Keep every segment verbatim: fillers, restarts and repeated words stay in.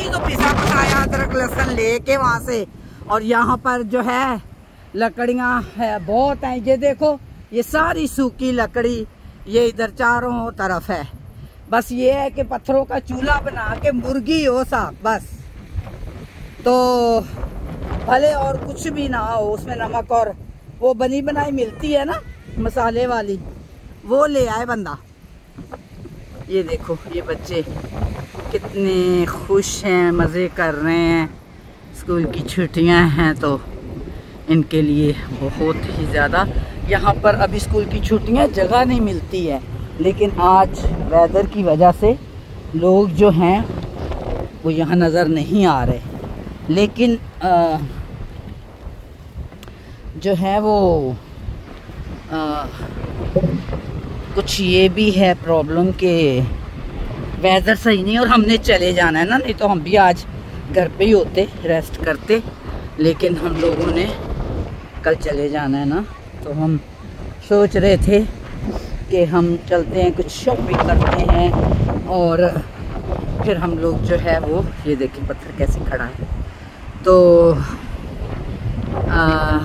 ही तो पिसा पकाया अदरक लहसुन लेके वहां से। और यहाँ पर जो है लकड़ियां है बहुत हैं, ये देखो ये सारी सूखी लकड़ी ये इधर चारों तरफ है। बस ये है कि पत्थरों का चूल्हा बना के मुर्गी हो साहब, बस तो भले और कुछ भी ना हो, उसमें नमक और वो बनी बनाई मिलती है ना मसाले वाली, वो ले आए बंदा। ये देखो ये बच्चे कितने खुश हैं, मज़े कर रहे हैं। स्कूल की छुट्टियां हैं तो इनके लिए बहुत ही ज़्यादा। यहाँ पर अभी स्कूल की छुट्टियां जगह नहीं मिलती है, लेकिन आज वेदर की वजह से लोग जो हैं वो यहाँ नज़र नहीं आ रहे। लेकिन आ, जो है वो आ, कुछ ये भी है प्रॉब्लम के वेदर सही नहीं और हमने चले जाना है ना, नहीं तो हम भी आज घर पे ही होते रेस्ट करते। लेकिन हम लोगों ने कल चले जाना है ना, तो हम सोच रहे थे कि हम चलते हैं, कुछ शॉपिंग करते हैं और फिर हम लोग जो है वो ये देखिए पत्थर कैसे खड़ा है। तो आ,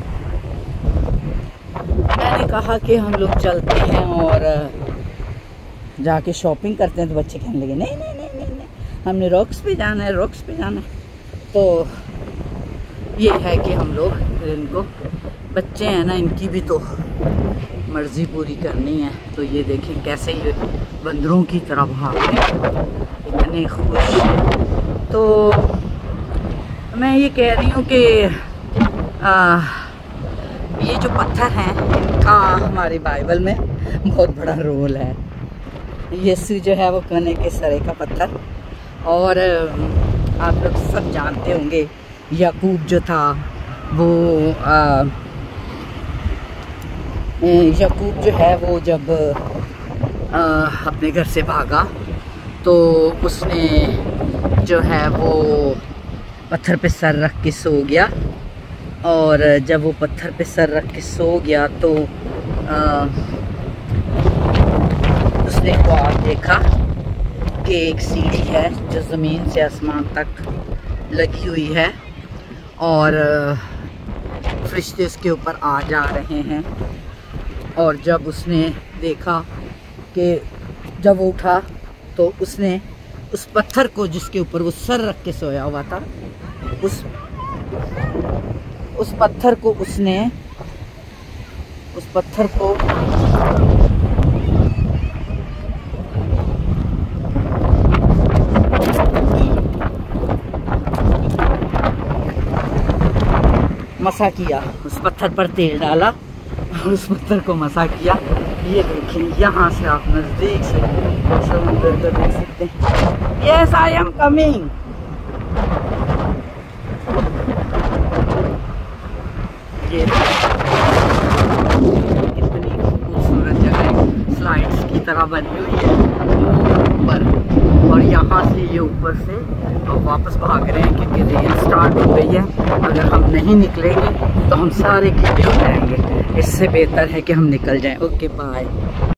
मैंने कहा कि हम लोग चलते हैं और जाके शॉपिंग करते हैं। तो बच्चे कहने लगे नहीं नहीं नहीं नहीं नहीं हमने रॉक्स पे जाना है, रॉक्स पे जाना है। तो ये है कि हम लोग इनको, बच्चे हैं ना, इनकी भी तो मर्ज़ी पूरी करनी है। तो ये देखें कैसे ये बंदरों की तरह भाग रहे हैं, इतने खुश। तो मैं ये कह रही हूँ कि ये जो पत्थर हैं इनका हमारी बाइबल में बहुत बड़ा रोल है। यीशु जो है वो कने के सरे का पत्थर, और आप लोग सब जानते होंगे याकूब जो था वो आ, याकूब जो है वो जब आ, अपने घर से भागा तो उसने जो है वो पत्थर पे सर रख के सो गया। और जब वो पत्थर पे सर रख के सो गया तो आ, उसने ख्वाब देखा कि एक सीढ़ी है जो ज़मीन से आसमान तक लगी हुई है और फरिश्ते उसके ऊपर आ जा रहे हैं। और जब उसने देखा कि जब वो उठा तो उसने उस पत्थर को जिसके ऊपर वो सर रख के सोया हुआ था, उस उस पत्थर को उसने उस पत्थर को मसा किया, उस पत्थर पर तेल डाला और उस पत्थर को मसा किया। ये देखें यहाँ से आप नज़दीक से समुद्र को देख सकते हैं। Yes I am coming. ये कितनी खूबसूरत जगह स्लाइड्स की तरह बनी हुई है ऊपर, और यहाँ से ये ऊपर से अब वापस भाग रहे हैं क्योंकि रेल स्टार्ट हो गई है। अगर हम नहीं निकलेंगे तो हम सारे गीले हो जाएंगे, इससे बेहतर है कि हम निकल जाएं। Okay bye.